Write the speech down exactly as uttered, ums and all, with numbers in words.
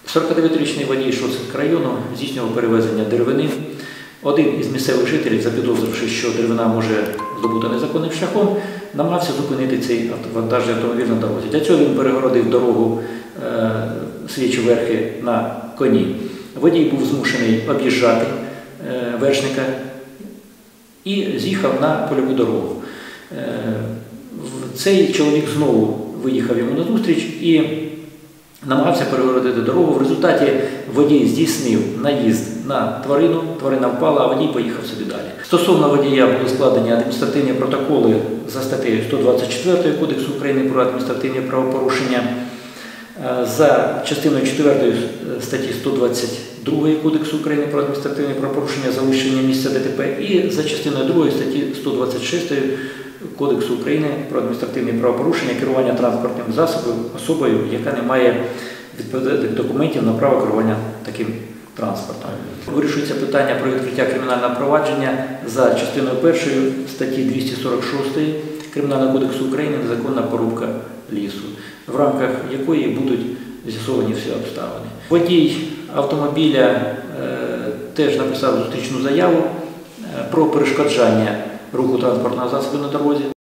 сорокадев'ятирічний водій Шосткинського району здійснював перевезення деревини. Один із місцевих жителів, запідозривши, що деревина може здобути незаконним шляхом, намагався зупинити цей вантажний автомобіль на дорозі. Для цього він перегородив дорогу е, свічу верхи на коні. Водій був змушений об'їжджати е, вершника і з'їхав на польову дорогу. Е, цей чоловік знову виїхав йому назустріч і намагався перегородити дорогу. В результаті водій здійснив наїзд на тварину, тварина впала, а водій поїхав собі далі. Стосовно водія були складені адміністративні протоколи за статтею сто двадцять четвертою Кодексу України про адміністративні правопорушення, за частиною четвертою статті сто двадцять другої Кодексу України про адміністративні правопорушення залишення місця ДТП і за частиною другої статті сто двадцять шостої Кодексу України про адміністративні правопорушення керування транспортним засобом особою, яка не має відповідних документів на право керування таким транспортом. Вирішується питання про відкриття кримінального провадження за частиною першої статті двісті сорок шостої Кримінального кодексу України «Незаконна порубка лісу», в рамках якої будуть з'ясовані всі обставини. Водій автомобіля е, теж написав зустрічну заяву е, про перешкоджання руху транспортного засобу на дорозі.